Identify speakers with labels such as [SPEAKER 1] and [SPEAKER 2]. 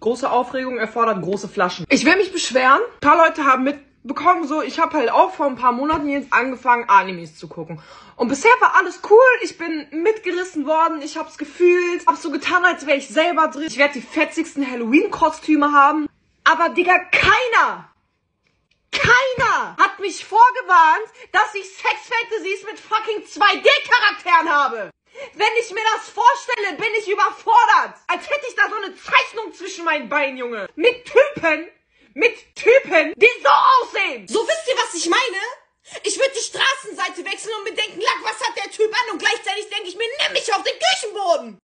[SPEAKER 1] Große Aufregung erfordert große Flaschen. Ich will mich beschweren. Ein paar Leute haben mitbekommen, so, ich habe halt auch vor ein paar Monaten jetzt angefangen, Animes zu gucken. Und bisher war alles cool. Ich bin mitgerissen worden. Ich hab's gefühlt. Hab so getan, als wäre ich selber drin. Ich werde die fetzigsten Halloween-Kostüme haben. Aber, Digga, keiner hat mich vorgewarnt, dass ich Sex-Fantasies mit fucking 2D-Charakteren habe. Wenn ich mir das vorstelle, bin ich überfordert. Als hätte ich da so eine Zeichnung zwischen meinen Beinen, Junge. Mit Typen, die so aussehen.
[SPEAKER 2] So, wisst ihr, was ich meine? Ich würde die Straßenseite wechseln und mir denken, Lack, was hat der Typ an? Und gleichzeitig denke ich mir, nimm mich auf den Küchenboden.